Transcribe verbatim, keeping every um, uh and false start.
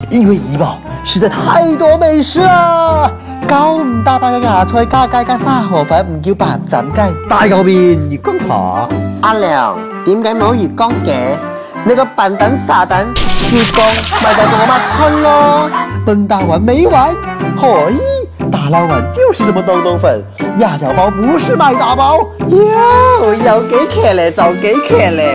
因为怡保实在太多美食啦。九唔搭八嘅芽菜加雞加沙河粉唔叫白斬雞，大牛麵月光河。 阿良，點解冇月光嘅？你個笨蛋傻蛋，月光咪就係我乜春咯。 笨大碗沒完，可以，大老碗就是這麼東東粉，鴨腳包不是賣大包。 喲，有幾騎呢就幾騎呢。